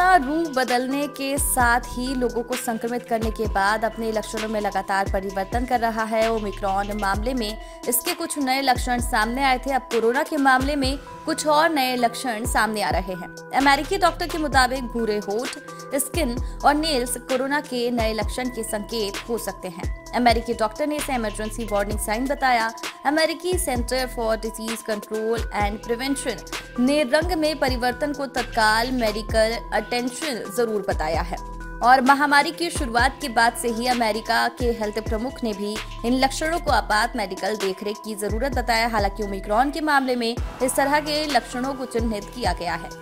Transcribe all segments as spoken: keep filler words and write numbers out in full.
Corona रूप बदलने के साथ ही लोगों को संक्रमित करने के बाद अपने लक्षणों में लगातार परिवर्तन कर रहा है। ओमिक्रॉन मामले में इसके कुछ नए लक्षण सामने आए थे। अब कोरोना के मामले में कुछ और नए लक्षण सामने आ रहे हैं। अमेरिकी डॉक्टर के मुताबिक भूरे होठ, स्किन और नेल्स कोरोना के नए लक्षण के संकेत हो सकते हैं। अमेरिकी डॉक्टर ने इसे इमरजेंसी वार्निंग साइन बताया। अमेरिकी centre for disease control and prevention ने रंग में परिवर्तन को तत्काल मेडिकल अटेंशन जरूर बताया है और महामारी की शुरुआत के बाद से ही अमेरिका के हेल्थ प्रमुख ने भी इन लक्षणों को आपात मेडिकल देखरेख की जरूरत बताया। हालांकि ओमिक्रॉन के मामले में इस तरह के लक्षणों को चिन्हित किया गया है।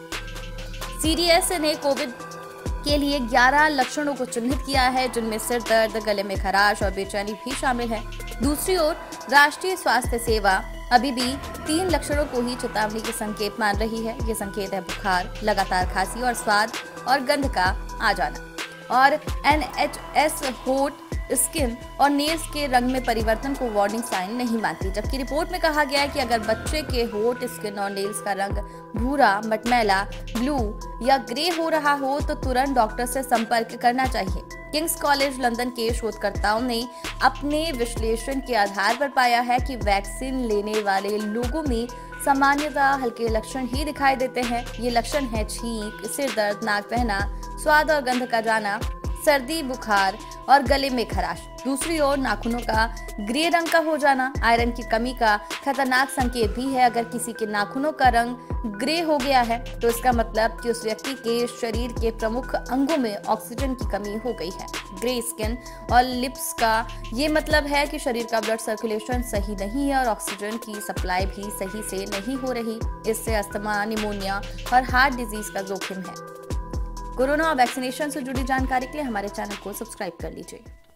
सीडीएस ने कोविड के लिए ग्यारह लक्षणों को चिन्हित किया है, जिनमें सिर दर्द, गले में खराश और बेचैनी भी शामिल है। दूसरी ओर राष्ट्रीय स्वास्थ्य सेवा अभी भी तीन लक्षणों को ही चेतावनी के संकेत मान रही है। ये संकेत है बुखार, लगातार खांसी और स्वाद और गंध का आ जाना। और एन एच एस होठ, स्किन और नेल्स के रंग में परिवर्तन को वार्निंग साइन नहीं मानती, जबकि रिपोर्ट में कहा गया है कि अगर बच्चे के होठ, स्किन और नेल्स का रंग भूरा, मटमैला, ब्लू या ग्रे हो रहा हो तो तुरंत डॉक्टर से संपर्क करना चाहिए। किंग्स कॉलेज लंदन के शोधकर्ताओं ने अपने विश्लेषण के आधार पर पाया है कि वैक्सीन लेने वाले लोगों में सामान्यतः हल्के लक्षण ही दिखाई देते हैं। ये लक्षण है छींक, सिर दर्द, नाक बहना, स्वाद और गंध का जाना, सर्दी, बुखार और गले में खराश। दूसरी ओर नाखूनों का ग्रे रंग का हो जाना आयरन की कमी का खतरनाक संकेत भी है। अगर किसी के नाखूनों का रंग ग्रे हो गया है तो इसका मतलब कि उस व्यक्ति के शरीर के प्रमुख अंगों में ऑक्सीजन की कमी हो गई है। ग्रे स्किन और लिप्स का ये मतलब है कि शरीर का ब्लड सर्कुलेशन सही नहीं है और ऑक्सीजन की सप्लाई भी सही से नहीं हो रही। इससे अस्थमा, निमोनिया और हार्ट डिजीज का जोखिम है। कोरोना और वैक्सीनेशन से जुड़ी जानकारी के लिए हमारे चैनल को सब्सक्राइब कर लीजिए।